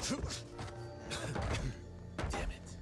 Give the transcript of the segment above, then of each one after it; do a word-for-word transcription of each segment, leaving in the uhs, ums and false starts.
Damn it.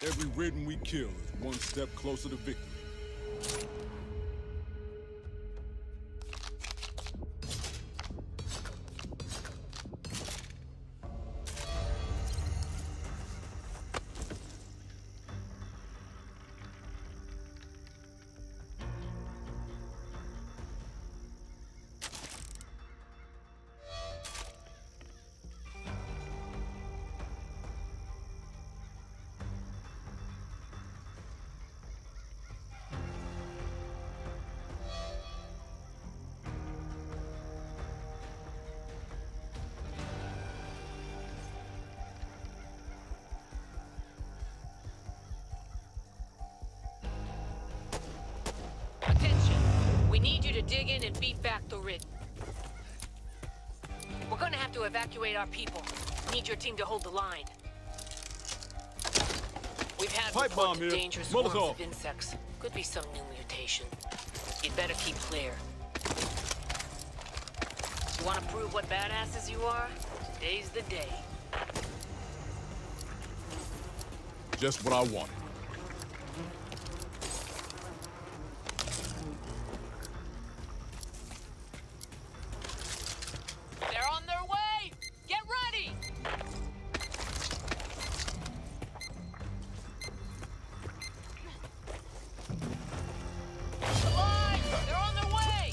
Every Ridden we kill is one step closer to victory. We need you to dig in and beat back the Ridden. We're gonna have to evacuate our people. Need your team to hold the line. We've had Pipe bomb reports of here. dangerous swarms Molotov. of insects. Could be some new mutation. You'd better keep clear. You wanna prove what badasses you are? Today's the day. Just what I wanted. They're on their way! Get ready! Alive! They're on their way!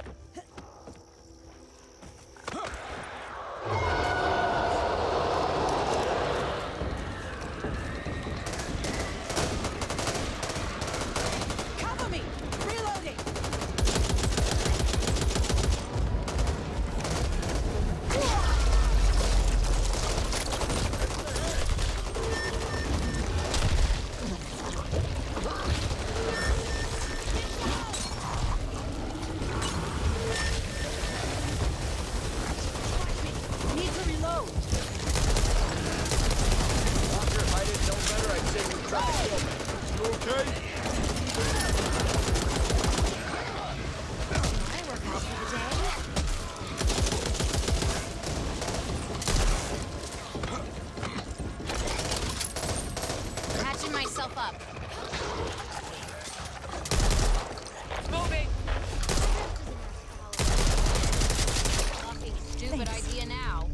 Cover me! Reloading! Need to reload! Walker, if I didn't know better, I'd say you tried to kill me. You okay? I work out for the day. Patching myself up. Moving! Fucking stupid idea now.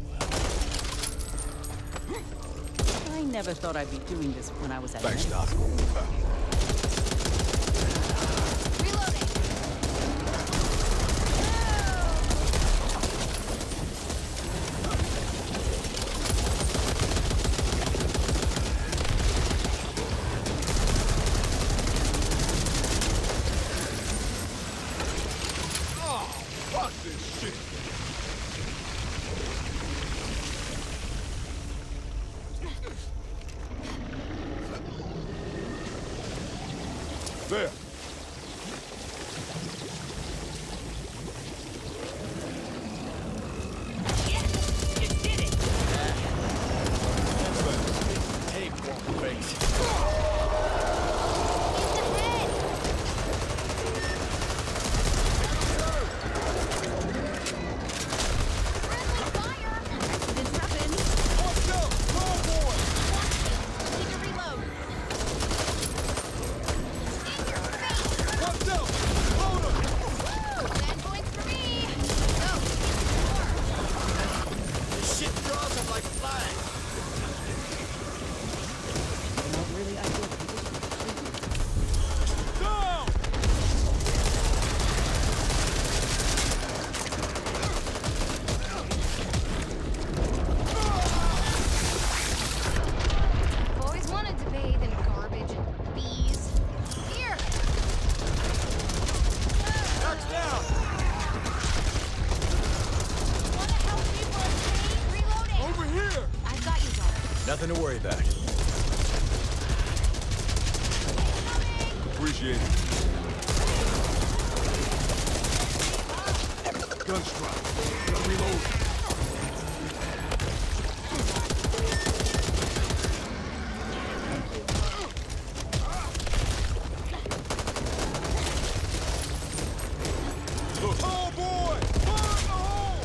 I never thought I'd be doing this when I was at Thanks, Doc. Reloading! Oh, fuck this shit! There. Yes! You did it! Hey, Walker face. Friendly fire! Accidents happen. Watch out! Tall boy! Need to reload. In your face! Watch out! Hold him! Woo! Ten points for me! Go! This shit draws them like flies. not really ideal conditions. Down! Always wanted to bathe in garbage and bees. Here! Touchdown! Wanna help people escape? Reloading! Over here! I've got you, Doc. Nothing to worry about. Appreciate it. Gunstrike. Gotta reload. Oh boy! Fire in the hole!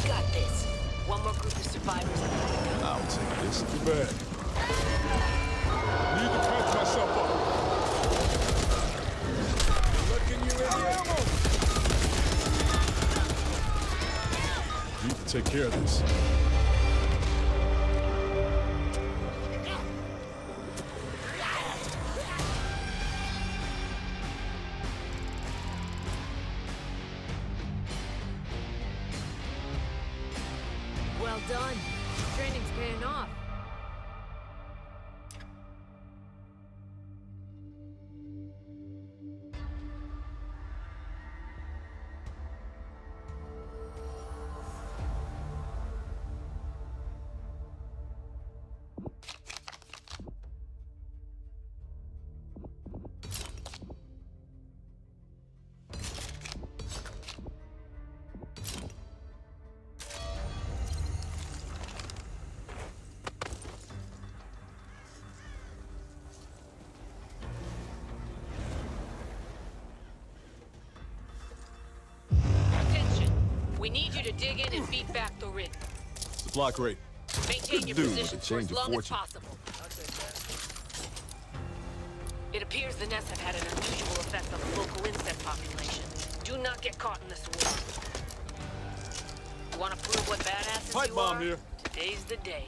got this. One more group of survivors. I'll take this. Too bad. Need to patch myself up. Looking you in the ammo. Need to take care of this. Well done. Training's paying off. Attention. We need you to dig in and beat back the ridden. Supply crate. Maintain your Dude, position with a for as change of long as fortune. possible. It appears the nests have had an unusual effect on the local insect population. Do not get caught in this war. You want to prove what badasses Pipe you bomb are? here. Today's the day.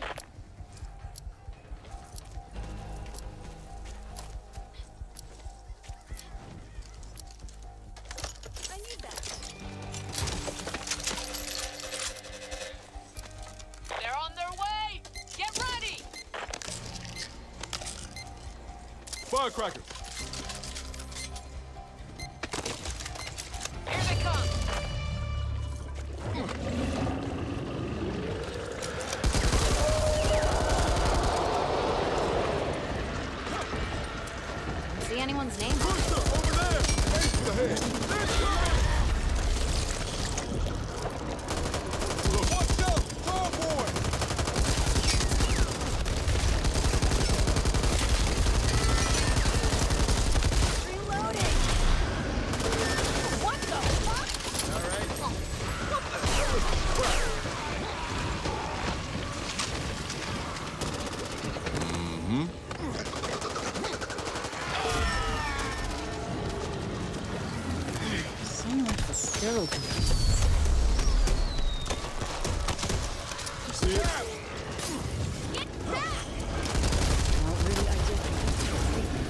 I need that. They're on their way! Get ready! Firecracker. Here they come! See anyone's name? Rooster, over there. Ace to the head. Look. Watch out! Tall boy! Reloading. What the fuck? All right. Sound like the sterile conditions. You see it? Not really ideal conditions for treatment.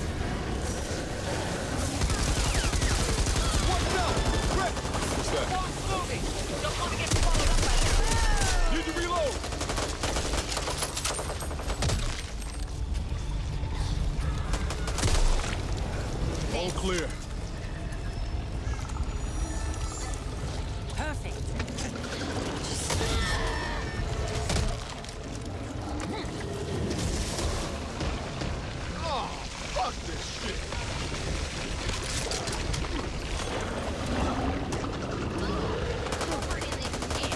Watch out! Red! What's that? One's moving! Don't want to get followed up by them. Need to reload! All clear. Perfect. Oh, fuck this shit! Over in this ant.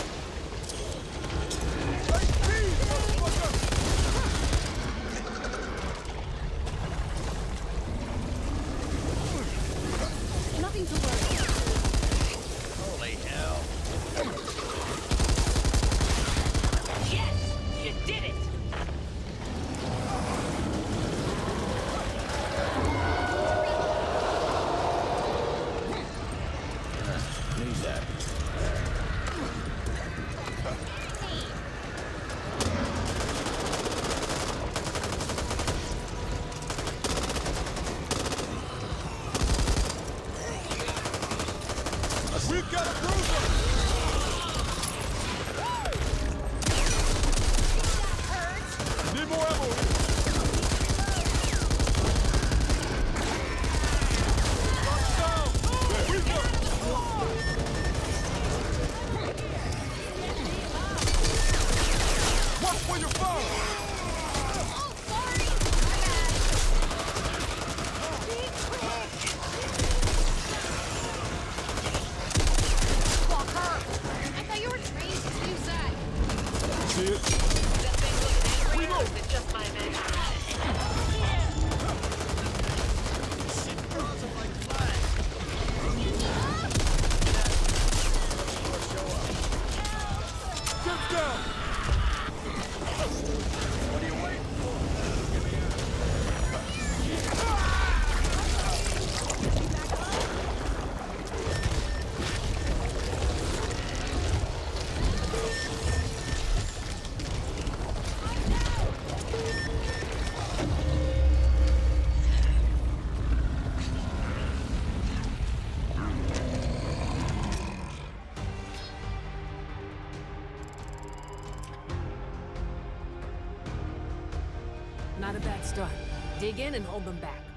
Take these, motherfucker! Nothing to worry about. Holy hell. Yes! You did it! Need that. We've got a bruiser! Need more ammo here. Lock down! There we go! Watch where you're firing! Oh, sorry! Walker! I thought you were trained to do that. See it? That thing looks angry, or is it just my imagination? Not a bad start. Dig in and hold them back.